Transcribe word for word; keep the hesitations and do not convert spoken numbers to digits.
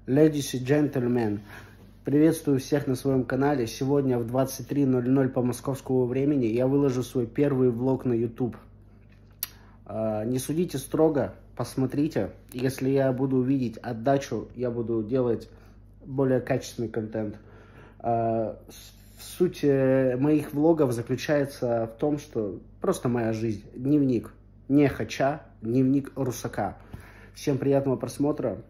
Ladies and gentlemen, приветствую всех на своем канале. Сегодня в двадцать три ноль ноль по московскому времени я выложу свой первый влог на YouTube. Не судите строго, посмотрите. Если я буду видеть отдачу, я буду делать более качественный контент. Суть моих влогов заключается в том, что просто моя жизнь, дневник, не хача, дневник русака. Всем приятного просмотра.